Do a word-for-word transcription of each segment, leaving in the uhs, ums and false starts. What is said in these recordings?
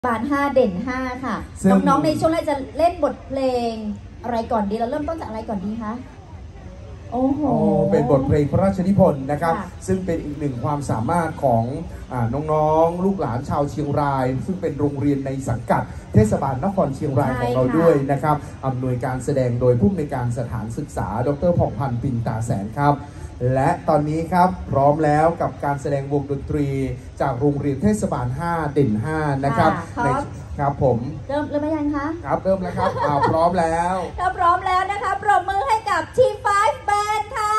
บาลห้าเด่นห้าค่ะน้องๆในช่วงแรกจะเล่นบทเพลงอะไรก่อนดีเราเริ่มต้นจากอะไรก่อนดีคะโอ้โหเป็นบทเพลงพระราชนิพนธ์นะครับซึ่งเป็นอีกหนึ่งความสามารถของน้องๆลูกหลานชาวเชียงรายซึ่งเป็นโรงเรียนในสังกัดเทศบาลนครเชียงรายของเราด้วยนะครับอำนวยการแสดงโดยผู้อำนวยการสถานศึกษาดร.ผ่องพันธ์ปิ่นตาแสนครับและตอนนี้ครับพร้อมแล้วกับการแสดงวงดนตรีจากโรงเรียนเทศบาลห้าเด่นห้านะครับในครับผมเริ่มเริ่มยังคะครับเริ่มแล้วครับอ่าพร้อมแล้วถ้าพร้อมแล้วนะคะปรบมือให้กับทีมไฟว์แบนด์ค่ะ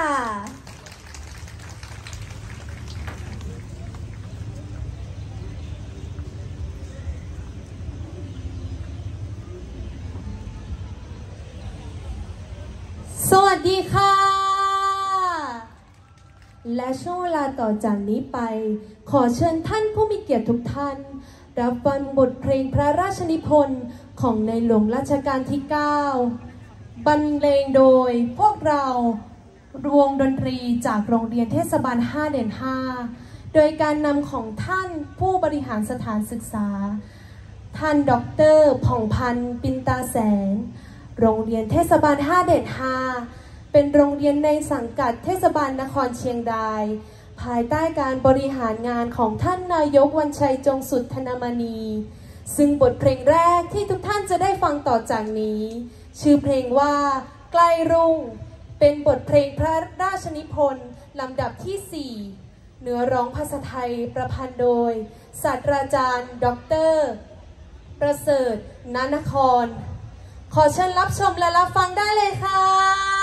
สวัสดีค่ะและช่วงเวลาต่อจากนี้ไปขอเชิญท่านผู้มีเกียรติทุกท่านรับฟังบทเพลงพระราชนิพนธ์ของในหลวงรัชกาลที่เก้าบรรเลงโดยพวกเราวงดนตรีจากโรงเรียนเทศบาลห้าเด่นห้าโดยการนำของท่านผู้บริหารสถานศึกษาท่านดร.ผ่องพันธ์ปิ่นตาแสนโรงเรียนเทศบาลห้าเด่นห้าเป็นโรงเรียนในสังกัดเทศบาลนครเชียงรายภายใต้การบริหารงานของท่านนายกวันชัยจงสุทธนมณีซึ่งบทเพลงแรกที่ทุกท่านจะได้ฟังต่อจากนี้ชื่อเพลงว่าใกล้รุ่งเป็นบทเพลงพระราชนิพนธ์ลำดับที่สี่เนื้อร้องภาษาไทยประพันธ์โดยศาสตราจารย์ดร.ประเสริฐ ณนครขอเชิญรับชมและรับฟังได้เลยค่ะ